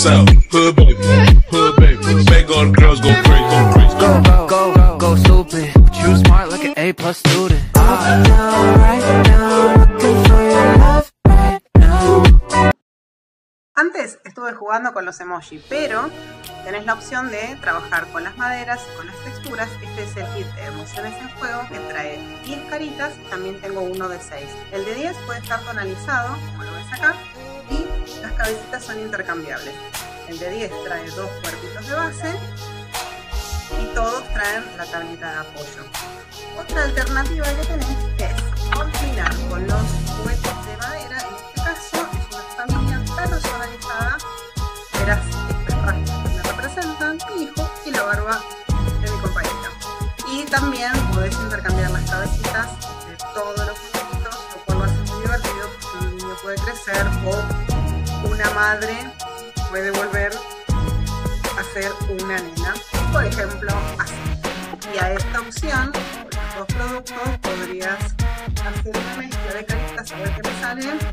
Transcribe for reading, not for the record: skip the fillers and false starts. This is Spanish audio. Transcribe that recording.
What's up? Hood baby, hood baby. Make all the girls go crazy, go crazy. Go stupid. But you smart like an A+ student. Right now, looking for your love right now. Antes estuve jugando con los emoji, pero tenés la opción de trabajar con las maderas y con las texturas. Este es el kit de emociones en juego que trae 10 caritas y también tengo uno de 6. El de 10 puede estar tonalizado, como lo ves acá, y las cabecitas son intercambiables. El de 10 trae 2 cuerpitos de base y todos traen la tablita de apoyo. Otra alternativa que tenés es combinar con los juguetes de madera. En este caso es una familia personalizada. Verás estas rastas que me representan, mi hijo y la barba de mi compañera. Y también podés intercambiar las cabecitas de todos los muñequitos, lo cual va a ser muy divertido porque un niño puede crecer o una madre puede volver a ser una nena, por ejemplo, así. Y a esta opción, con los dos productos, podrías hacer una mezcla de caritas a ver qué me salen